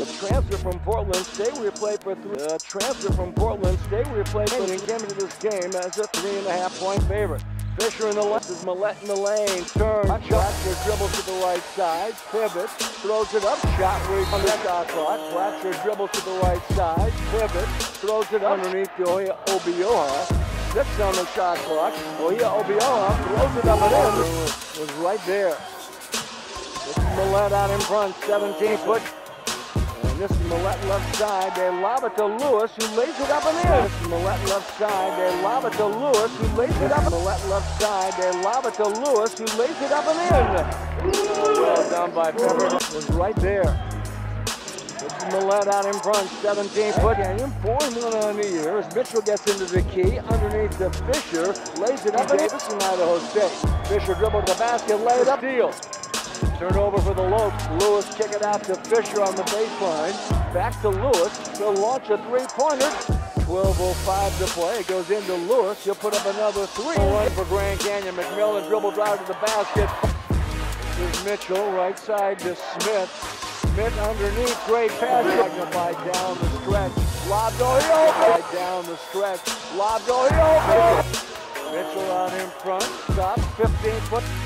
transfer from Portland State, we played for transfer from Portland State, we played for and came into this game as a 3.5-point favorite. Fisher in the left is Millette in the lane. Turn, Fletcher dribbles to the right side, pivots, throws it up, shot on the shot clock. Fletcher dribbles to the right side, pivots, throws it up underneath Obioha. Six on the shot clock. Obioha throws it up and in. Was right there. This is Millette out in front, 17-foot. And this is Millette left side. They lob it to Lewis, who lays it up and in. This is Millette left side. They lob it to Lewis, who lays it up. Millette left side. They lob it to Lewis, who lays it up and in. Well done by Pepper. Was right there. This is Millette out in front, 17-foot. Canyon, 4-1 on the year as Mitchell gets into the key. Underneath to Fisher, lays it up. Davis in Idaho State. Fisher dribbled to the basket, laid up. Steal. Turnover for the Lopes. Lewis kick it out to Fisher on the baseline. Back to Lewis. He'll launch a three-pointer. 12:05 to play. It goes into Lewis. He'll put up another three. One for Grand Canyon. McMillan dribble drive to the basket. Here's Mitchell. Right side to Smith. Smith underneath. Great pass. Magnified down the stretch. Lobbed Oyobo. Down the stretch. Lobbed Oyobo. Mitchell out in front. Stop. 15-foot.